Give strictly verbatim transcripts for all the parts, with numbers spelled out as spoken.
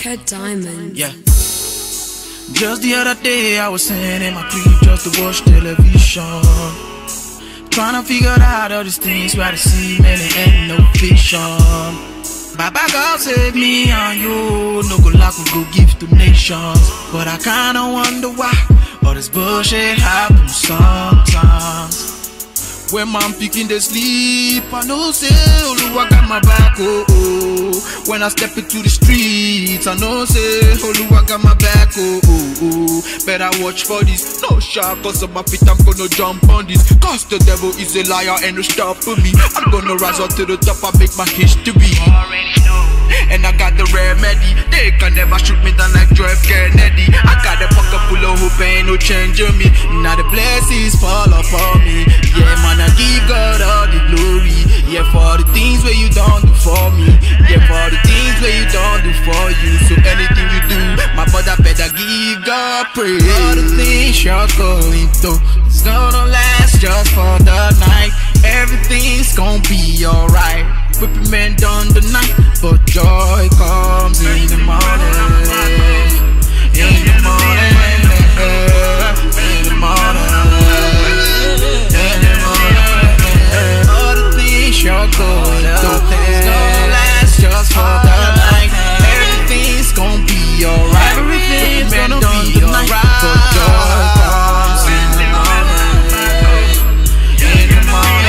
Cuttdiamondz. Yeah. Just the other day I was sitting in my crib just to watch television, trying to figure out all these things where I see man it ain't no fiction. Baba God save me and you, no go lack we go give to nations. But I kinda wonder why all this bullshit happens sometimes. When man picking the sleep, I know say Oluwa got my back, oh oh. When I step into the streets, I know say Oluwa got my back, oh oh oh. Better watch for this, no shark, cause on my feet I'm gonna jump on this. Cause the devil is a liar and no stopping me. I'm gonna rise up to the top and make my history. And I got the remedy, they can never shoot me down like John F. Kennedy. I got the pocket full of hope, ain't no change in me. Now the blessings fall upon me. Yeah man, I give God all the glory. Yeah, for the things where you don't do for me. Yeah, for the things where you don't do for you. So anything you do, my brother better give God praise. All the things you're going through, it's gonna last just for the night. Everything's gonna be alright. Whipping men done the night, but joy comes in the morning. In the morning, in the morning, in the morning. All the things you're going through, it's gonna last just for the night. Everything's gonna be alright. Everything's gonna be alright, but joy comes in the morning. In the morning.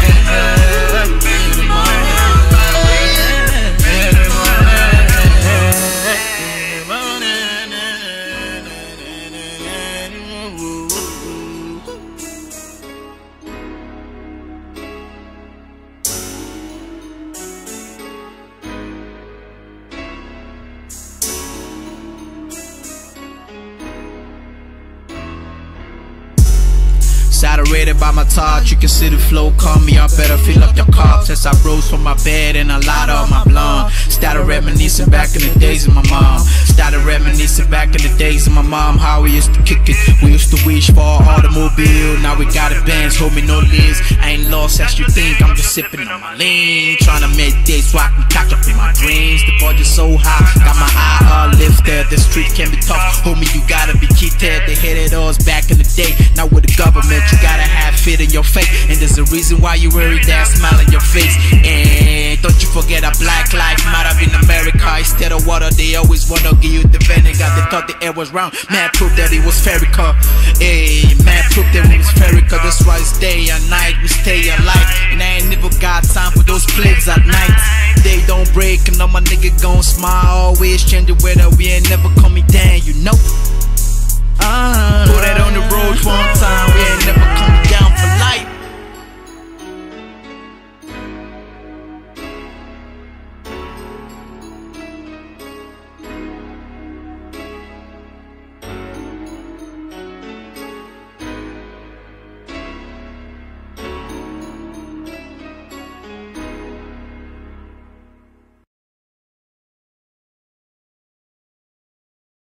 Saturated by my thoughts, you can see the flow call me. I better fill up your cup. Since I rose from my bed and I light up my blunt. Started reminiscing back in the days of my mom. Started reminiscing back in the days of my mom. How we used to kick it. We used to wish for an automobile. Now we got a Benz, homie, no list. I ain't lost as you think. I'm just sipping on my lean, trying to meditate so I can catch up in my dreams. The budget's so high, got my eye all lifted. The street can be tough, homie, you gotta be kicked-head. They hated us back in the day. Now with the government, you gotta have fit in your face. And there's a reason why you worry that smile on your face. And don't you forget a black life matter in America. Instead of water, they always wanna give you the vinegar. They thought the air was round, man proved that it was spherical. Hey, man proved that it was spherical. That's why it's day and night, we stay alive. And I ain't never got time for those plagues at night. They don't break and all my nigga gon' smile. Always change the weather, we ain't never coming down, you know. Uh, Put that on the road one time.